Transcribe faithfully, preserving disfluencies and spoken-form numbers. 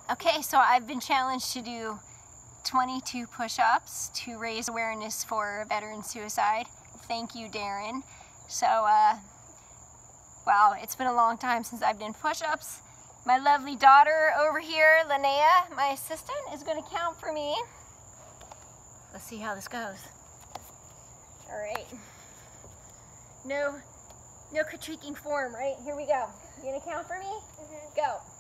Okay, so I've been challenged to do twenty-two push-ups to raise awareness for veteran suicide. Thank you, Darren. So, uh, wow, it's been a long time since I've done push-ups. My lovely daughter over here, Linnea, my assistant, is going to count for me. Let's see how this goes. All right. No, no critiquing form, right? Here we go. You gonna count for me? Mm-hmm. Go.